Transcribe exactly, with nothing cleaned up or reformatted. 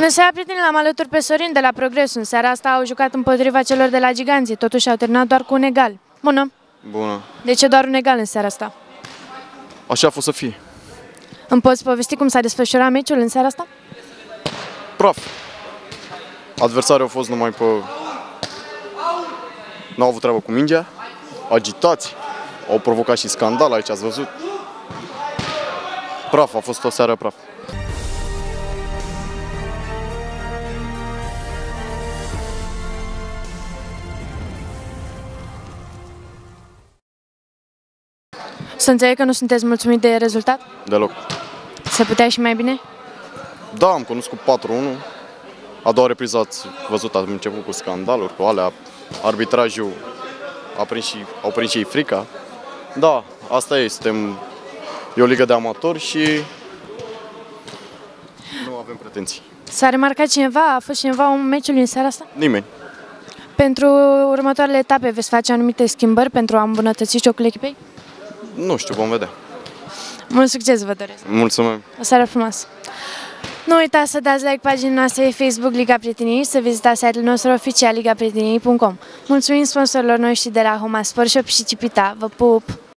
Bună seara, prieteni, l-am alături pe Sorin de la Progresul. În seara asta au jucat împotriva celor de la Giganții, totuși au terminat doar cu un egal. Bună! Bună! De ce doar un egal în seara asta? Așa a fost să fie. Îmi poți povesti cum s-a desfășurat meciul în seara asta? Praf. Adversarii au fost numai pe... n-au avut treabă cu mingea, agitați, au provocat și scandal, aici ați văzut. Praf, a fost o seară praf. Să înțeleg că nu sunteți mulțumit de rezultat? Deloc. Se putea și mai bine? Da, am cunoscut patru unu. A doua repriză ați văzut, am început cu scandaluri, cu alea. Arbitrajul a prins și, au prins și ei frica. Da, asta e, suntem... E o ligă de amatori și nu avem pretenții. S-a remarcat cineva? A fost cineva un meciul în seara asta? Nimeni. Pentru următoarele etape veți face anumite schimbări pentru a îmbunătăți jocul echipei? Nu știu, vom vedea. Mult succes vă doresc! Mulțumim! O seară frumoasă! Nu uitați să dați like paginii noastre Facebook Liga Prieteniei și să vizitați site-ul nostru oficial liga prieteniei punct com. Mulțumim sponsorilor noștri de la Homa Sport Shop și Cipita. Vă pup!